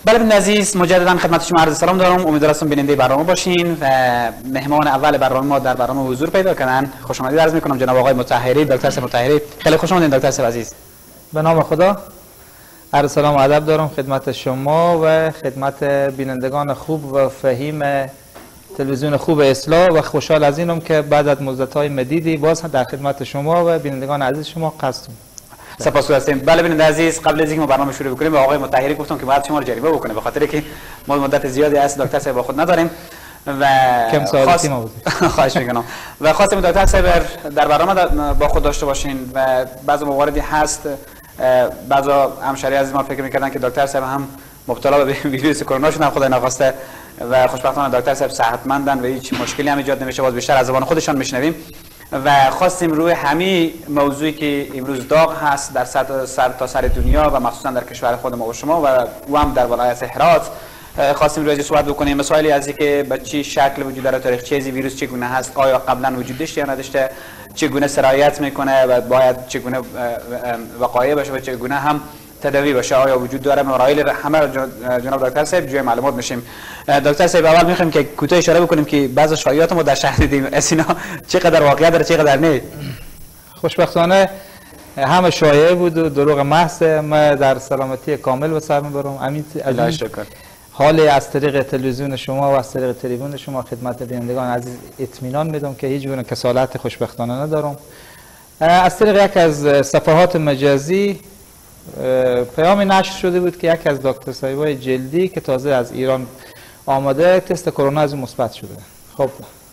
بله بیننده عزیز، مجددا خدمت شما عرض سلام دارم. امیدوارم بیننده برنامه باشین و مهمان اول برنامه ما در برنامه حضور پیدا کنن. خوش آمدید عرض میکنم جناب آقای مطهری، دکتر صاحب مطهری. خیلی خوش آمدید دکتر صاحب عزیز. به نام خدا. عرض سلام و ادب دارم خدمت شما و خدمت بینندگان خوب و فهیم تلویزیون خوب اصلاح و خوشحال از اینم که بعد از مدت‌های مدیدی باز در خدمت شما و بینندگان عزیز شما هستم. سپاسگزارم. بله بیننده عزیز، قبل از اینکه ما برنامه شروع بکنیم به آقای مطهری گفتم که باید شما رو جریمه بکنه به خاطر که ما مدت زیادی است دکتر صاحب با خود نداریم و کم ساعتی ما بود. خواهش میکنم و خواستم دکتر صاحب در برنامه با خود داشته باشین و بعضی مواردی هست بعضی همشهری از ما فکر میکردن که دکتر صاحب هم مبتلا به ویروس کرونا شدن، خدای نخواسته، و خوشبختانه دکتر صاحب صحتمندن و هیچ مشکلی هم ایجاد نمیشه. باز بیشتر از زبان خودشان میشنویم و خواستیم روی همین موضوعی که امروز داغ هست در سر تا سر دنیا و مخصوصا در کشور خود ما و شما و هم در ولایت هرات خواستیم روی صحبت بکنیم. مسائلی از اینکه به چه شکل وجود داره، تاریخچه ویروس چگونه هست، آیا قبلا وجود داشته یا نداشته، چگونه سرایت میکنه و باید چگونه وقایع باشه و چگونه هم تداوی باشه، آیا وجود داره، مراحل همه جناب دکتر صاحب جوی معلومات میشیم. دکتر صاحب اول میخوایم که کوتاه اشاره بکنیم که بعضی شایعات ما در شهر دیدیم، اینا چقدر واقعیت داره چقدر نه؟ خوشبختانه همه شایعه بود و دروغ محض. ما در سلامتی کامل به سر میبرم. امین شکر. حال از طریق تلویزیون شما و از طریق تریبون شما خدمت بینندگان عزیز اطمینان میدم که هیچ گونه کسالت خوشبختانه ندارم. از طریق یک از صفحات مجازی پیامی نشر شده بود که یک از دکتر صاحبای جلدی که تازه از ایران آمده تست کرونا از مثبت شده. خب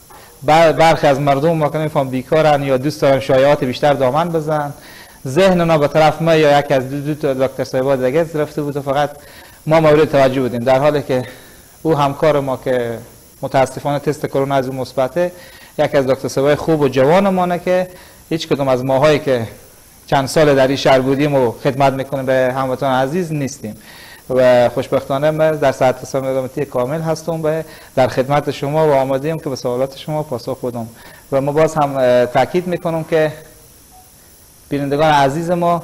برخی از مردم ما که نمیفهم بیکارن یا دوست دارن شایعات بیشتر دامن بزنن، ذهن اونا به طرف ما یا یک از دو تا دکتر صاحبا دیگه رفته بود و فقط ما مورد توجه بودیم، در حالی که او همکار ما که متاسفانه تست کرونا از مثبته یک از دکتر صاحبای خوب و جوان ما که هیچ کدوم از ماهایی که چند سال در این شهر بودیم و خدمت میکنیم به هموطنان عزیز نیستیم و خوشبختانه من در ساعت سلامتی کامل هستم و در خدمت شما و آماده‌ام که به سوالات شما پاسخ بدم. و ما باز هم تاکید میکنم که بینندگان عزیز ما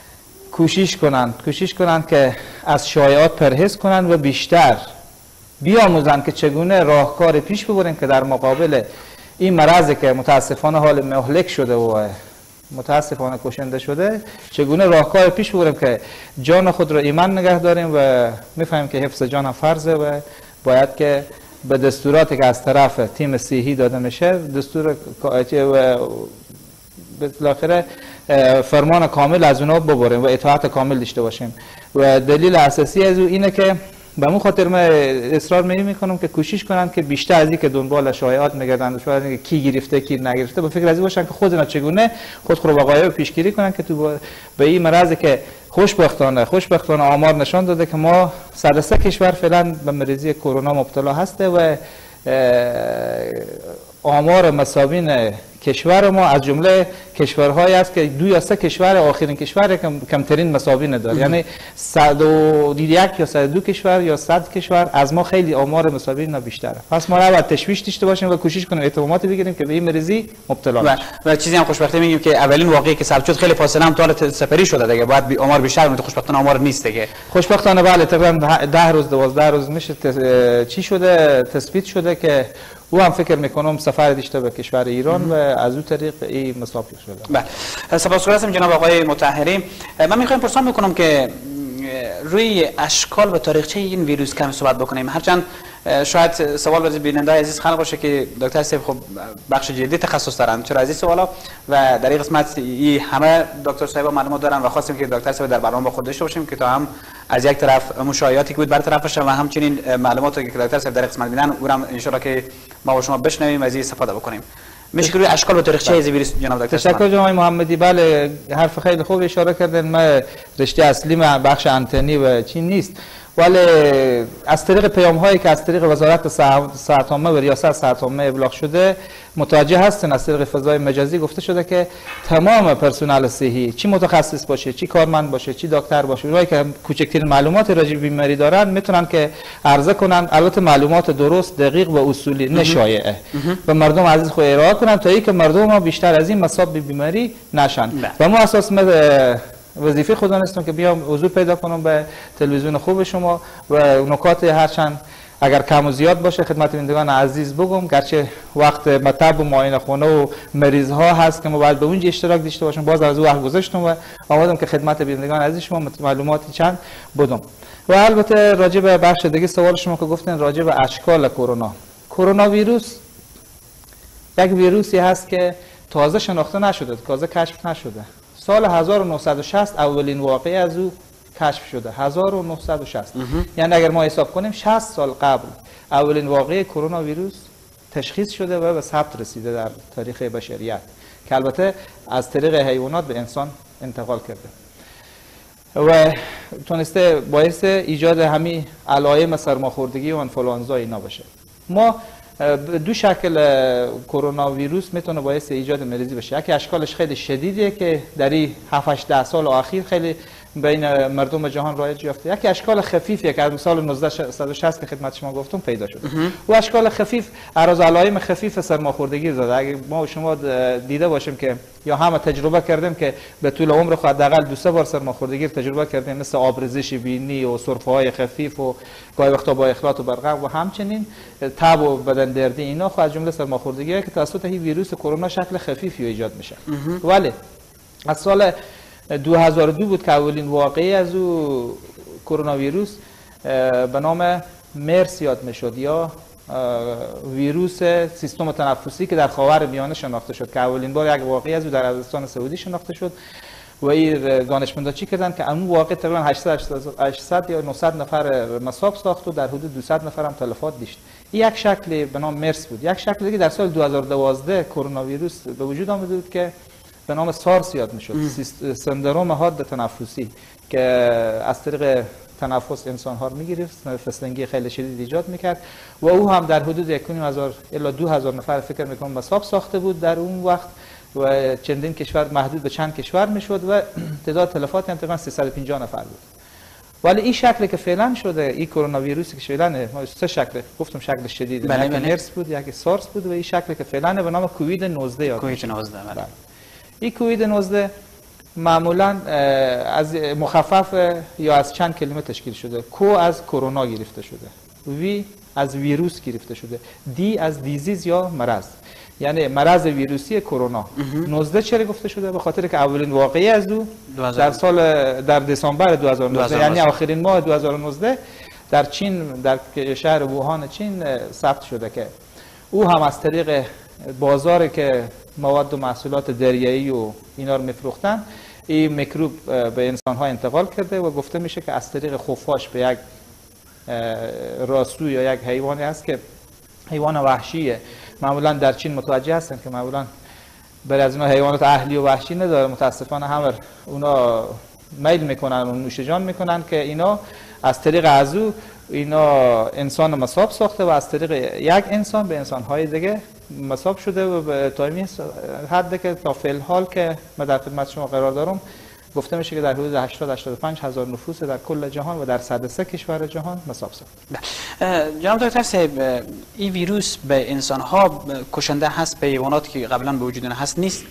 کوشش کنند که از شایعات پرهیز کنند و بیشتر بیاموزند که چگونه راهکار پیش ببرند که در مقابل این مرضی که متاسفانه حال مهلک شده و متاسفانه کشنده شده چگونه راهکار پیش ببریم که جان خود را ایمن نگه داریم و میفهمیم که حفظ جان هم فرضه و باید که به دستوراتی که از طرف تیم صحی داده میشه دستور و بالاخره فرمان کامل از اونها ببریم و اطاعت کامل داشته باشیم. و دلیل اساسی از اینه که به اون خاطر من اصرار میکنم که کوشش کنن که بیشتر از این که دنبال شایعات میگردن و کی گرفته کی نگرفته به فکر از این باشن که خودنا چگونه خود وقایع پیشگیری کنن که تو به این مرضی که خوشبختانه آمار نشان داده که ما 103 کشور فعلا به مریضی کرونا مبتلا هسته و آمار مساوین کشور ما از جمله کشورهایی است که 2 یا 3 کشور آخرین کشور کمترین مساوین داره، یعنی 101 یا 102 کشور یا 100 کشور از ما خیلی آمار مساوین بیشتره. پس ما باید تشویش داشته باشیم و کوشش کنیم اطمینانات بگیریم که به این مریضی مبتلا نشیم. و چیزی هم خوشبختانه میگیم که اولین واقعی که ثبت شد خیلی فاصله هم تا سپری شده دیگه، باید آمار بیشتر باشه. خوشبختانه آمار نیست دیگه. خوشبختانه بله تقریبا 10 روز 12 روز میشه چی شده تثبیت شده که او هم فکر میکنم سفر داشته به کشور ایران و از اون طریق این مسافر شده. بله سپاسگزارم جناب آقای مطهری. من میخوایم پرسان بکنم که روی اشکال و تاریخچه این ویروس کمی صحبت بکنیم، هرچند شاید سوال برای بیننده عزیز خلق باشه که دکتر صاحب خب بخش جلدی تخصص دارن، چرا از این سوالا و در این قسمت همه دکتر صاحب معلومات دارن و خواستیم که دکتر صاحب در برنامه خود داشته باشیم که تا هم از یک طرف مشایعاتی که بود برطرف بشه و همچنین معلوماتی که دکتر صاحب در قسمت میدن اونم ان شاء الله که ما و شما بشنویم از این استفاده بکنیم. میشه روی اشکال و تاریخچه از ویروس جناب دکتر. تشکر جناب محمدی. بله حرف خیلی خوب اشاره کردن. ما رشته اصلی ما بخش انتنی و چین نیست، ولی از طریق پیام هایی که از طریق وزارت صحت عامه و ریاست صحت عامه ابلاغ شده متوجه هستن. از طریق فضای مجازی گفته شده که تمام پرسنل صحی، چی متخصص باشه، چی کارمند باشه، چی دکتر باشه، اونایی که کوچکترین معلومات راجع به بیماری دارن میتونن که عرضه کنن، البته معلومات درست، دقیق و اصولی نشایعه و مردم عزیز خود ارائه کنن تا اینکه مردم ما بیشتر از این مصاب به بیماری نشن. و ما اساس وظیفه خود دانستم که بیام حضور پیدا کنم به تلویزیون خوب شما و نکات هرچند اگر کم و زیاد باشه خدمت بینندگان عزیز بگم، گرچه وقت مطب و معاینه خونه و مریض ها هست که ما باید به اونجا اشتراک داشته باشیم، باز از اون وقت گذاشتم و آمدم که خدمت بینندگان عزیز شما معلوماتی چند بدم. و البته راجع به بخش دیگه سوال شما که گفتین راجع به اشکال کرونا ویروس یک ویروسی هست که تازه شناخته نشده، تازه کشف نشده. سال 1960 اولین واقعه از او کشف شده. 1960 یعنی اگر ما حساب کنیم 60 سال قبل اولین واقعه کرونا ویروس تشخیص شده و به ثبت رسیده در تاریخ بشریت که البته از طریق حیوانات به انسان انتقال کرده و تونسته باعث ایجاد همین علائم سرماخوردگی و انفلوانزا اینا بشه. ما دو شکل کرونا ویروس میتونه باعث ایجاد مریضی بشه. یکی اشکالش خیلی شدیده که در این 7-8 سال اخیر خیلی بین مردم جهان رایج یافته. یکی اشکال خفیفیه که از سال 1960 که خدمت شما گفتم پیدا شده. و اشکال خفیف عرض علائم خفیف سرماخوردگی داده. اگه ما و شما دیده باشیم که یا همه تجربه کردیم که به طول عمر خود حداقل 2-3 بار سرماخوردگی تجربه کردیم، مثل آبریزش بینی و سرفه‌های خفیف و گاهی وقتا با اخلاط و برقم و همچنین تب و بدن دردی، اینا خود از جمله سرماخوردگی که توسط این ویروس کرونا شکل خفیفی ایجاد میشه. ولی از سال 2002 بود که اولین واقعی از او کرونا ویروس به نام مرس یاد میشد یا ویروس سیستم تنفسی که در خاورمیانه شناخته شد که اولین بار یک واقعی از او در عربستان سعودی شناخته شد و این دانشمندا چی کردن که اون واقع تقریبا 800 یا 900 نفر مصاب ساخت و در حدود 200 نفر هم تلفات داشت. این یک شکل به نام مرس بود. یک شکل دیگه در سال 2012 کرونا ویروس به وجود آمده بود که به نام سارس یاد میشد، سندروم حاد تنفسی که از طریق تنفس انسان ها رو میگرفت، فسنگی خیلی شدید ایجاد میکرد و او هم در حدود 1500 الی 2000 نفر فکر میکنم مصاب ساخته بود در اون وقت و چندین کشور محدود به چند کشور میشد و تعداد تلفات هم تقریبا 350 نفر بود. ولی این شکلی که فعلا شده، این کرونا ویروسی که فعلا ما سه شکل گفتم، شکل شدید یک مرس بود، یک سارس بود و این شکلی که فعلا به نام کووید 19 یاد میشه. این کووید 19 معمولا از مخفف یا از چند کلمه تشکیل شده. کو از کرونا گرفته شده، وی از ویروس گرفته شده، دی از دیزیز یا مرض، یعنی مرض ویروسی کرونا. 19 چرا گفته شده؟ به خاطر که اولین واقعی از او در دسامبر 2019 یعنی آخرین ماه 2019 در چین، در شهر ووهان چین ثبت شده که او هم از طریق بازاری که مواد و محصولات دریایی و اینا رو میفروختن این میکروب به انسان ها انتقال کرده و گفته میشه که از طریق خفاش به یک راسو یا یک حیوانی هست که حیوان وحشیه. معمولا در چین متوجه هستن که معمولا برای از اینا حیوانات اهلی و وحشی نداره، متاسفانه همه اونا میل میکنن و نوش جان میکنن که اینا از طریق ازو اینا انسان مصاب ساخته و از طریق یک انسان به انسان‌های دیگه مصاب شده و به تایمی حد که تا فعل حال که من در خدمت شما قرار دارم گفته میشه که در حدود 80-85 هزار نفوس در کل جهان و در 103 کشور جهان مصاب ساخته. جناب دکتر صاحب، این ویروس به انسان‌ها کشنده هست، به حیواناتی که قبلا به وجود هست نیست؟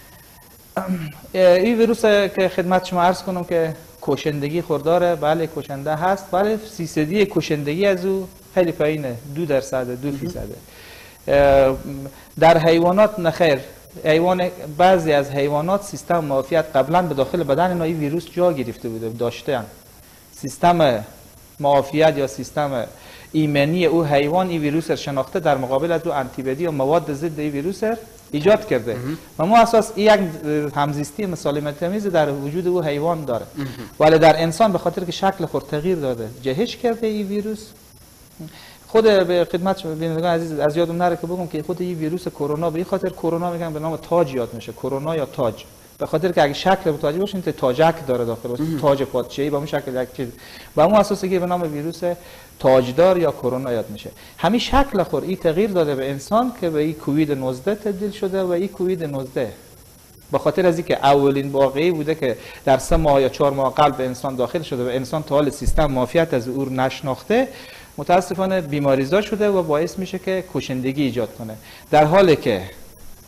این ویروس که خدمت شما عرض کنم که کشندگی خورداره، بله کشنده هست، ولی فیصدی کشندگی از او خیلی پایینه، 2%، 2%. در حیوانات نخیر، بعضی از حیوانات سیستم معافیت قبلا به داخل بدن اینا این ویروس جا گرفته بوده، داشتن سیستم معافیت یا سیستم ایمنی او حیوان این ویروس را شناخته، در مقابل از او آنتیبادی و مواد ضد این ویروس ایجاد کرده و ما اساس یک همزیستی مسالمت آمیز در وجود او حیوان داره. ولی در انسان به خاطر که شکل خود تغییر داده، جهش کرده این ویروس. خود به خدمت بینندگان عزیز از یادم نره که بگم که خود این ویروس کرونا به این خاطر کرونا میگن به نام تاج یاد میشه، کرونا یا تاج، به خاطر که اگه شکل متوجه باشین تاجک داره داخل، تاج پادشاهی با اون شکل یک چیز، با اون اساسی که به نام ویروس تاجدار یا کرونا یاد میشه. همین شکل خور این تغییر داده به انسان که به این کووید 19 تبدیل شده و این کووید 19 به خاطر از اینکه اولین واقعی بوده که در 3 ماه یا 4 ماه قبل به انسان داخل شده و انسان تا حال سیستم معافیت از او نشناخته، متاسفانه بیماریزا شده و باعث میشه که کشندگی ایجاد کنه. در حالی که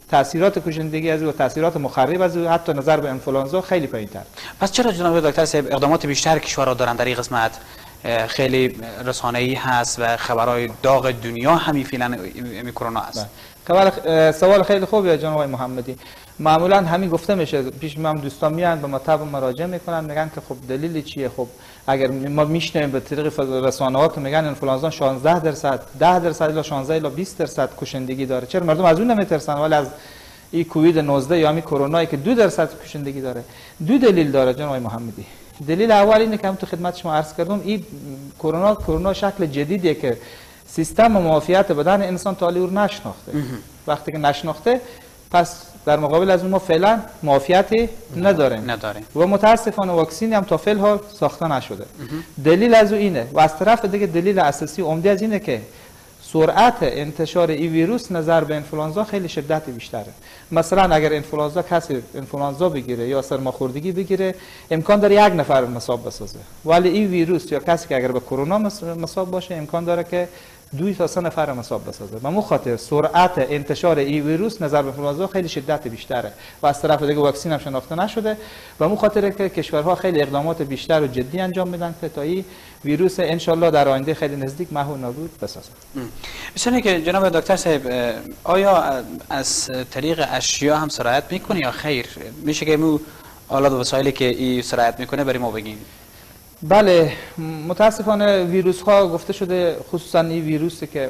تاثیرات کشندگی از او و تاثیرات مخرب از او حتی نظر به انفلانزا خیلی پایین‌تر. پس چرا جناب دکتر صاحب اقدامات بیشتر کشورها دارن در این قسمت؟ خیلی رسانه‌ای هست و خبرهای داغ دنیا همین فعلا کرونا است. سوال خیلی خوبیه جناب محمدی. معمولا همین گفته میشه، پیش من دوستان میان به مطب مراجعه میکنن، میگن که خب دلیل چیه؟ خب اگر ما میشنویم به طریق رسانه‌ها که میگن انفلانزا 16%، 10% الی 16 الی 20% کشندگی داره، چرا مردم از اون نمیترسن؟ ولی از این کووید 19 یا همین کرونایی که 2% کشندگی داره، دو دلیل داره جناب محمدی. دلیل اول اینه که هم تو خدمت شما عرض کردم، این کرونا شکل جدیدیه که سیستم معافیت بدن انسان تا حالی رو نشناخته. وقتی که نشناخته، پس در مقابل از اون ما فعلا معافیتی نداریم و متاسفانه واکسینی هم تا فعل حال ساخته نشده. دلیل از او اینه و از طرف دیگه دلیل اساسی عمده از اینه که سرعت انتشار این ویروس نظر به انفلانزا خیلی شدت بیشتره. مثلا اگر کسی انفلانزا بگیره یا سرماخوردگی بگیره، امکان داره یک نفر مصاب بسازه، ولی این ویروس یا کسی که اگر به کرونا مصاب باشه امکان داره که 2 تا 3 نفر مصاب بسازه. به خاطر سرعت انتشار این ویروس نظر به انفلانزا خیلی شدت بیشتره و از طرف دیگه واکسن هم شناخته نشده و به خاطر که کشورها خیلی اقدامات بیشتر و جدی انجام میدن که تا این ویروس ان شاء الله در آینده خیلی نزدیک محو نابود بسازه. مثلا که جناب دکتر صاحب، آیا از طریق اشیا هم سرایت میکنه یا خیر؟ میشه که مو آلات و وسایلی که این سرایت میکنه برای ما بگین؟ بله، متاسفانه ویروس ها گفته شده، خصوصا این ویروسی که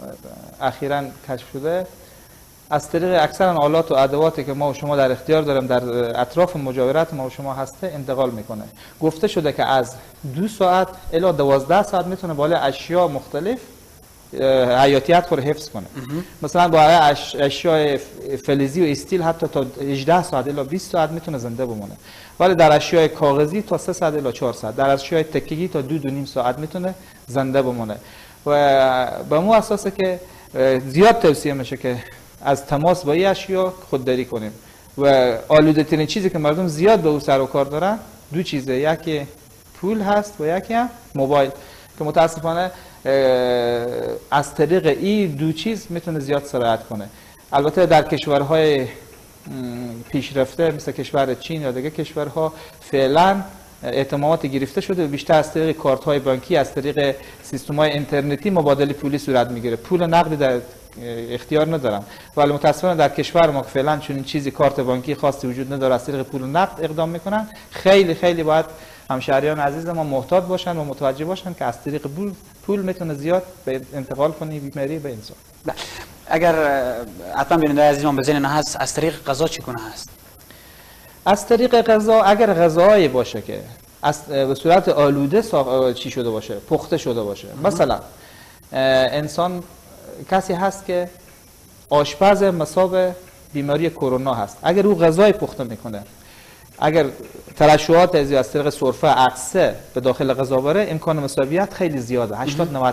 اخیراً کشف شده، از طریق اکثر آلات و ادواتی که ما و شما در اختیار داریم در اطراف مجاورت ما و شما هسته انتقال میکنه. گفته شده که از 2 ساعت الی 12 ساعت میتونه بالا اشیاء مختلف حیاتیت خود حفظ کنه. مثلا با اشیاء فلزی و استیل حتی تا 18 ساعت الی 20 ساعت میتونه زنده بمونه، ولی در اشیاء کاغذی تا 3 ساعت الی 4 ساعت، در اشیاء تکگی تا 2.5 ساعت میتونه زنده بمونه. و به مو اساسه که زیاد توصیه میشه که از تماس با این اشیاء خودداری کنیم و آلوده ترین چیزی که مردم زیاد به او سر و کار دارن 2 چیزه، یکی پول هست و یکی هم موبایل، که متاسفانه از طریق این 2 چیز میتونه زیاد سرایت کنه. البته در کشورهای پیشرفته مثل کشور چین یا دیگه کشورها فعلا اعتماد گرفته شده و بیشتر از طریق کارت های بانکی، از طریق سیستم های اینترنتی مبادله پولی صورت میگیره، پول نقدی در اختیار ندارن. ولی متاسفانه در کشور ما که فعلا چون این چیزی کارت بانکی خاصی وجود نداره، از طریق پول نقد اقدام میکنن. خیلی باید همشهریان عزیز ما محتاط باشن و متوجه باشن که از طریق پول میتونه زیاد به انتقال کنه بیماری به انسان. اگر حتما بیننده عزیزمان به ذهن هست، از طریق غذا چگونه هست؟ از طریق غذا، اگر غذایی باشه که به صورت آلوده چی شده باشه، پخته شده باشه، مثلا انسان کسی هست که آشپز مصاب بیماری کرونا هست، اگر او غذای پخته میکنه، اگر ترشحات از طریق سرفه عطسه به داخل غذا بره، امکان مصابیت خیلی زیاده، 80-90%.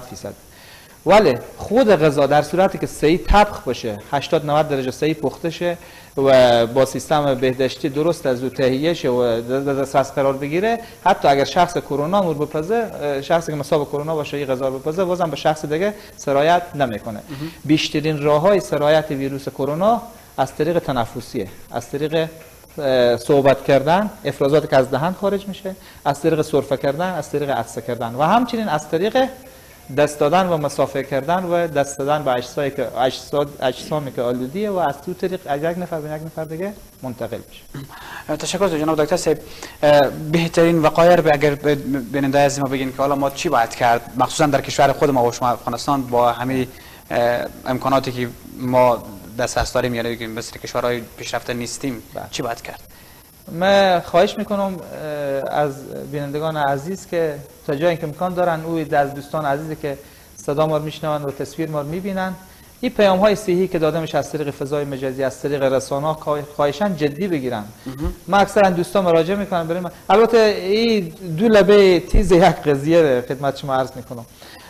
ولی خود غذا در صورتی که صحیح طبخ باشه، 80-90 درجه صحیح پخته شه و با سیستم بهداشتی درست از او تهیه شه و دسترس قرار بگیره، حتی اگر شخص کرونا مور بپزه، شخصی که مصاب کرونا باشه این غذا رو بپزه، بازم به شخص دیگه سرایت نمیکنه. بیشترین راههای سرایت ویروس کرونا از طریق تنفسیه، از طریق صحبت کردن، افرازاتی که از دهن خارج میشه، از طریق سرفه کردن، از طریق عطسه کردن و همچنین از طریق دست دادن و مسافه کردن و دست دادن به اجسامی که آلودیه و از تو طریق یک نفر به یک نفر دیگه منتقل میشه. تشکر جناب دکتر صاحب. بهترین وقایع رو اگر بیننده از ما بگین که حالا ما چی باید کرد، مخصوصا در کشور خود ما و شما افغانستان با همه امکاناتی که ما دسترس داریم، یعنی مثل کشورهای پیشرفته نیستیم، چی باید کرد؟ من خواهش میکنم از بینندگان عزیز که تا جایی که امکان دارن، او از دوستان عزیزی که صدا ما رو میشنون و تصویر ما رو میبینن، این پیام های صحیحی که داده میشه از طریق فضای مجازی، از طریق رسانه ها، خواهشاً جدی بگیرن. من اکثرا دوستان مراجعه میکنن برای من. البته این 2 لبه تیز یک قضیه خدمت شما عرض میکنم.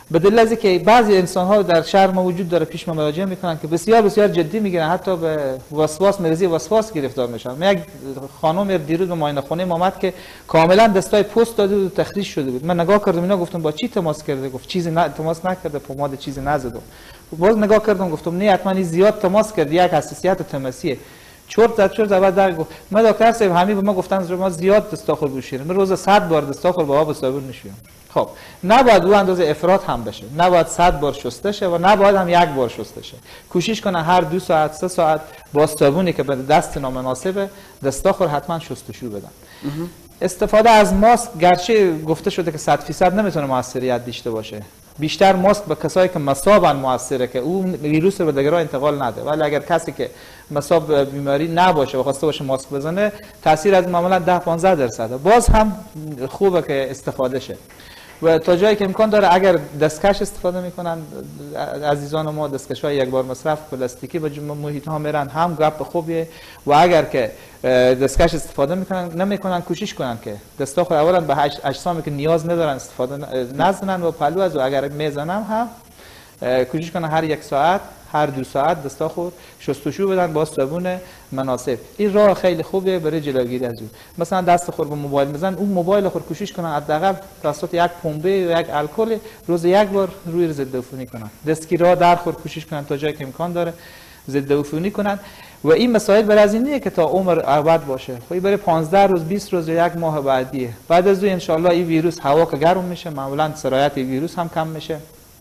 به دلیل از که بعضی انسان ها در شهر ما وجود داره پیش ما مراجعه میکنن که بسیار بسیار جدی میگیرن، حتی به وسواس، مرضی وسواس گرفتار میشن. من یک خانم دیروز به معاینه خونه اومد که کاملا دستای پوست داده بود و تخریش شده بود. من نگاه کردم اینا، گفتم با چی تماس کرده؟ گفت چیزی تماس نکرده، پماد چیزی نزدم. باز نگاه کردم گفتم نه حتما زیاد تماس کرد، یک حساسیت تماسیه. چرت بعد در گفت من دکتر صاحب همین به ما گفتن ما زیاد دستاخور بشوریم، من روز 100 بار دستاخور با آب و صابون میشویم. خب نباید او اندازه افراط هم بشه، نباید 100 بار شسته شه و نباید هم یک بار شسته شه. کوشش کنن هر 2 ساعت 3 ساعت با صابونی که به دست نامناسبه دستاخور حتما شستشو بدن. استفاده از ماسک گرچه گفته شده که 100% نمیتونه موثریت داشته باشه، بیشتر ماسک به کسایی که مصابن موثره که اون ویروس رو به دیگران انتقال نده، ولی اگر کسی که مصاب بیماری نباشه و خواسته باشه ماسک بزنه تاثیر از معمولا 10-15%. باز هم خوبه که استفاده شه و تا جایی که امکان داره اگر دستکش استفاده میکنن عزیزان ما، دستکش‌های یک بار مصرف پلاستیکی به محیط ها میرن، هم گپ خوبیه. و اگر که دستکش استفاده نمیکنن کوشش کنن که دستاخور اولا به اجسامی که نیاز ندارن استفاده نزنن و پلو از، و اگر میزنن هم کوشش کنن هر 1 ساعت هر 2 ساعت دستاخور شستشو بدن با صابون مناسب. این راه خیلی خوبه برای جلوگیری از اون. مثلا دستخور به موبایل میزنن، اون موبایل خور کوشش کنن حداقل توسط یک پنبه و یک الکل روز 1 بار روی ضد عفونی کنن. دستگیرها درخور کوشش کنن تا جایی که امکان داره ضد عفونی کنن. و این مسائل برای از اینه که تا عمر ابد باشه. خب برای 15 روز 20 روز یا 1 ماه بعدیه. بعد از اون ان شاء الله این ویروس هوا که گرم میشه معمولا سرایت ویروس هم کم میشه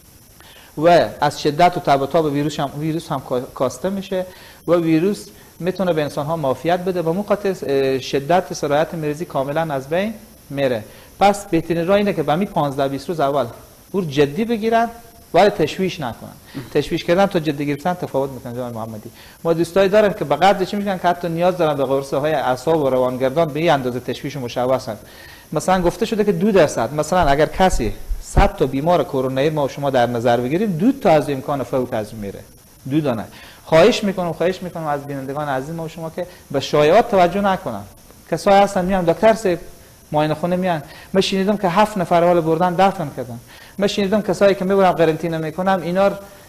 و از شدت و تب و تاب ویروس هم کاسته میشه و ویروس میتونه به انسان ها معافیت بده و موقع شدت سرایت مرضی کاملا از بین میره. پس بهترین راه اینه که به 15-20 روز اول او جدی بگیرن ولی تشویش نکنن. تشویش کردن تا جدی گرفتن تفاوت میکنه. جناب محمدی ما دوستایی دارن که به قدر چی میگن که حتی نیاز دارن به قرصه های اعصاب و روانگردان به این اندازه تشویش مشوشن. مثلا گفته شده که 2%، مثلا اگر کسی 100 تا بیمار کرونایی ما و شما در نظر بگیریم 2 تا از امکان فوت از میره، 2 دانه. خواهش میکنم از بینندگان عزیز ما و شما که به شایعات توجه نکنن. کسایی هستن میان دکتر صاحب معاینه خونه میان، من شنیدم که 7 نفر حال بردن دفن کردن. من شنیدم کسایی که میبرم قرنطینه میکنم اینا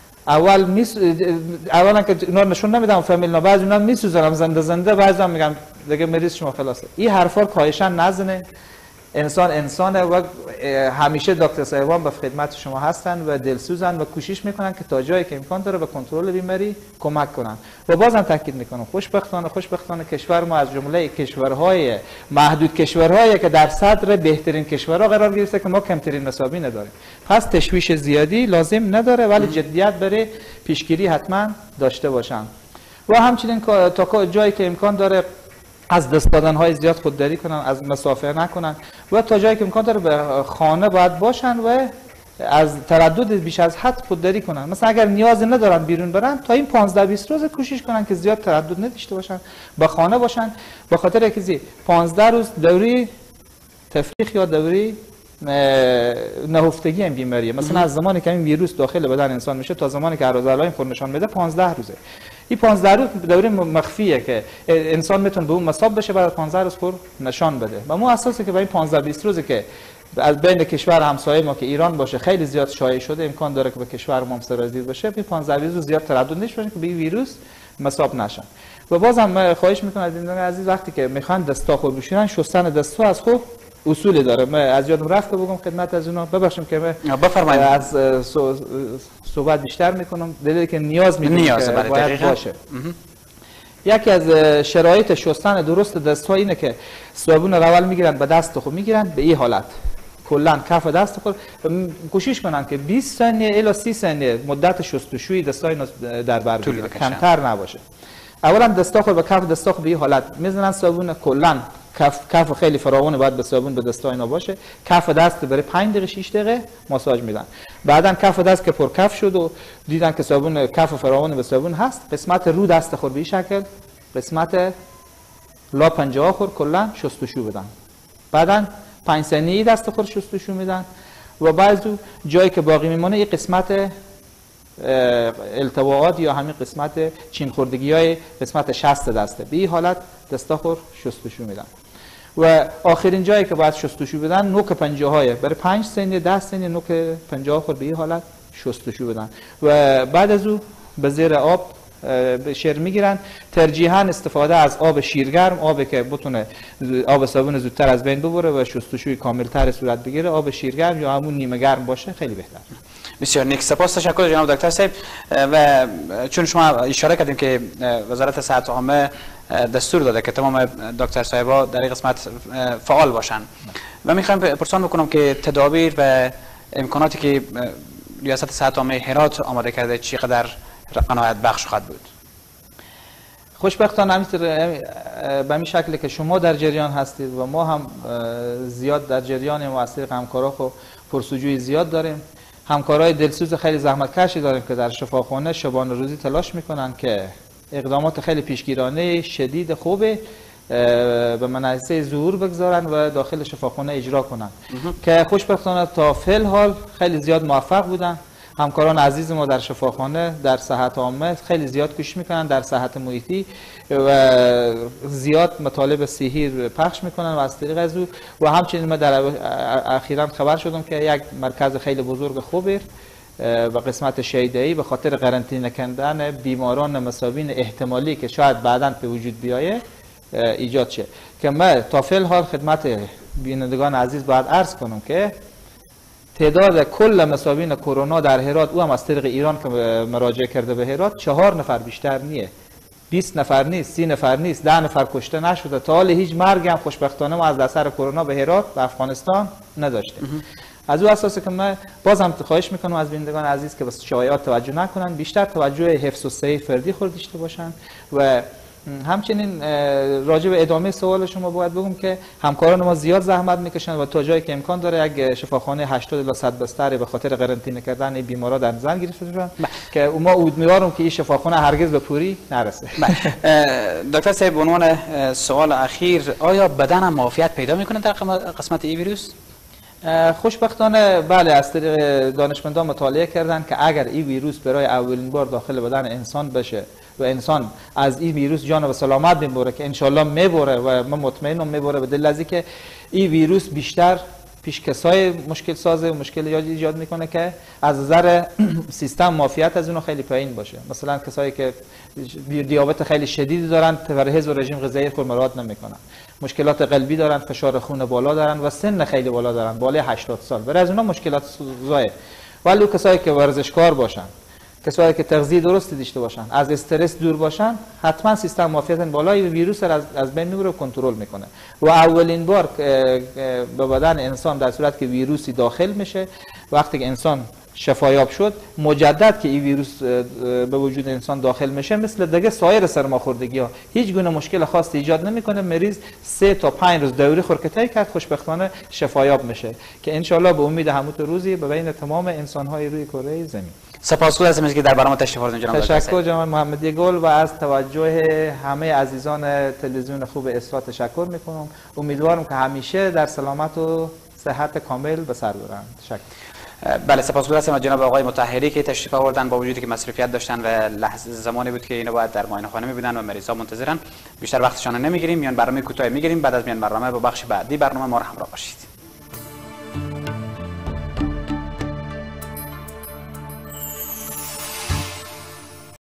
اولا که اینا نشون نمیدم فامیلنا، بعضی اینا میسوزنم زنده بعضی میگم دیگه مریض شما خلاصه. این حرفا خواهشاً نزنه. انسانه و همیشه دکتر صاحبان به خدمت شما هستن و دلسوزن و کوشش میکنن که تا جایی که امکان داره به کنترل بیماری کمک کنن. و بازم تاکید میکنم خوشبختانه کشور ما از جمله کشورهای محدود کشورهایی که در صدر بهترین کشورها قرار گرفته که ما کمترین مصابی نداریم. پس تشویش زیادی لازم نداره ولی جدیت برای پیشگیری حتما داشته باشن. و همچنین تا جایی که امکان داره از دست دادن‌های زیاد خودداری کنن، از مسافر نکنن و تا جایی که امکان داره به خانه باید باشن و از تردد بیش از حد خودداری کنن. مثلا اگر نیاز ندارن بیرون برن تا این 15-20 روز کوشش کنن که زیاد تردد نداشته باشن، به خانه باشن. به خاطر که 15 روز دوری تفریق یا دوری نهفتگی این بیماریه. مثلا از زمانی که این ویروس داخل بدن انسان میشه تا زمانی که عرض‌علایم خود نشان میده 15 روزه. این 15 روز دوره مخفیه که انسان میتونه به اون مصاب بشه بعد از 15 روز خور نشان بده. و ما اساسه که با این 15-20 روزه که از بین کشور همسایه ما که ایران باشه خیلی زیاد شایع شده، امکان داره که به کشور ما هم سرازیر بشه. این 15 روز زیاد تردد نشه که به این ویروس مصاب نشن. و بازم خواهش میکنم از بینندگان عزیز وقتی که میخوان دستاخور بشورن شستن دستو از خوب اصولی داره. من از یادم رفت که بگم خدمت از اونا، ببخشید که بفرمایید از صحبت بیشتر میکنم دلیلی که نیاز باید باشه. یکی از شرایط شستن درست دست‌ها اینه که صابون رو اول میگیرن به دست خود میگیرن به این حالت کلا کف دست خود کوشش کنن که 20 ثانیه الی 30 ثانیه مدت شستشوی دستای در بر بگیرن، کمتر نباشه. اولا دستاخور به کف دستاخور به این حالت میزنن صابون کلا کف خیلی فراوان باید به صابون به دستای اینا باشه. کف دست برای 5 دقیقه 6 دقیقه ماساژ میدن. بعدن کف دست که پر کف شد و دیدن که صابون کف فراوان به صابون هست، قسمت رو دست خور به این شکل، قسمت لا پنجه آخر کلا شستشو بدن. بعدن 5 ثانیه دست خور شستشو میدن و بعضی جایی که باقی میمونه این قسمت التواءات یا همین قسمت چین خوردگی های قسمت شست دسته به این حالت دستاخور شستشو میدن. و آخرین جایی که باید شستشو بدن نوک پنجه های برای 5 ثانیه 10 ثانیه نوک پنجه ها خود به این حالت شستشو بدن و بعد از او به زیر آب شیر میگیرن. ترجیحاً استفاده از آب شیرگرم، آبی که بتونه آب صابون زودتر از بین ببره و شستشوی کاملتر صورت بگیره. آب شیرگرم یا همون نیمه گرم باشه خیلی بهتر. بسیار نیک، سپاس، تشکر جناب دکتر صاحب. و چون شما اشاره کردیم که وزارت صحت عامه دستور داده که تمام دکتر صاحبا در این قسمت فعال باشن و میخوایم پرسان بکنم که تدابیر و امکاناتی که ریاست صحت عامه هرات آماده کرده چقدر قناعت بخش خواهد بود؟ خوشبختانه همینطور به این شکلی که شما در جریان هستید و ما هم زیاد در جریان و از طریق همکارا خب پرسجوی زیاد داریم. همکارای دلسوز خیلی زحمتکشی داریم که در شفاخانه شبانه روزی تلاش میکنن که اقدامات خیلی پیشگیرانه شدید خوبه به منصه ظهور بگذارن و داخل شفاخانه اجرا کنن که خوشبختانه تا فعل حال خیلی زیاد موفق بودن. همکاران عزیز ما در شفاخانه در صحت عامه خیلی زیاد کوشش میکنن، در صحت محیطی و زیاد مطالب صحی پخش میکنن و از طریق از او و همچنین ما در اخیراً خبر شدم که یک مرکز خیلی بزرگ خوبه و قسمت شیدایی به خاطر قرنطینه کردن بیماران مسابین احتمالی که شاید بعداً به وجود بیایه ایجاد شه که ما تا فعل حال خدمت بینندگان عزیز باید عرض کنم که تعداد کل مصابین کرونا در هرات او هم از طریق ایران که مراجعه کرده به هرات 4 نفر بیشتر نیه، 20 نفر نیست، 30 نفر نیست، 10 نفر کشته نشده. تا حال هیچ مرگ هم خوشبختانه ما از اثر کرونا به هرات و افغانستان نداشتیم. از او اساس که من بازم خواهش میکنم از بینندگان عزیز که به شایعات توجه نکنن، بیشتر توجه حفظ و صحت فردی خود داشته باشن و همچنین راجع به ادامه سوال شما باید بگم که همکاران ما زیاد زحمت میکشن و تا جایی که امکان داره یک شفاخانه 80 الی 100 بستر به خاطر قرنطینه کردن این بیمارا در نظر گرفته شدن که ما امیدوارم که این شفاخانه هرگز به پوری نرسه. دکتر صاحب به عنوان سوال اخیر، آیا بدن هم معافیت پیدا میکنه در قسمت این ویروس؟ خوشبختانه بله، از طریق دانشمندان مطالعه کردن که اگر این ویروس برای اولین بار داخل بدن انسان بشه و انسان از این ویروس جان و سلامت میبره که انشالله میبره و من مطمئنم میبره، به دلیل ازی که این ویروس بیشتر پیش کسای مشکل سازه و مشکل ایجاد میکنه که از نظر سیستم معافیت از اونو خیلی پایین باشه. مثلا کسایی که دیابت خیلی شدید دارن، پرهیز و رژیم غذایی خود مراعات نمیکنن، مشکلات قلبی دارن، فشار خون بالا دارن و سن خیلی بالا دارن، بالای 80 سال، برای از اونها مشکلات زایه. ولی کسایی که ورزشکار باشن، کسایی که تغذیه درستی داشته باشن، از استرس دور باشن، حتما سیستم معافیت بالای ویروس را از بین میبره و کنترل میکنه. و اولین بار به بدن انسان در صورت که ویروسی داخل میشه، وقتی که انسان شفایاب شد، مجدد که این ویروس به وجود انسان داخل میشه، مثل دیگه سایر سرماخوردگی ها هیچ گونه مشکل خاصی ایجاد نمیکنه. مریض 3 تا 5 روز دوره خورکتای کرد، خوشبختانه شفایاب میشه که انشالله به امید همون روزی به بین تمام انسان های روی کره زمین. سپاسگزارم از اینکه در برنامه تشریف آوردین جناب دکتر. تشکر جناب محمدی گل و از توجه همه عزیزان تلویزیون خوب اسرا تشکر میکنم. امیدوارم که همیشه در سلامت و صحت کامل به سر برن. تشکر. بله، سپاسگزارم از جناب آقای مطهری که تشریف آوردن، با وجودی که مصروفیت داشتن و لحظه زمانی بود که اینا باید در معاینه خانه میبودن و مریضا منتظرن. بیشتر وقتشان نمیگیریم، میان برنامه کوتاه میگیریم، بعد از میان برنامه با بخش بعدی برنامه ما رو همراه باشید.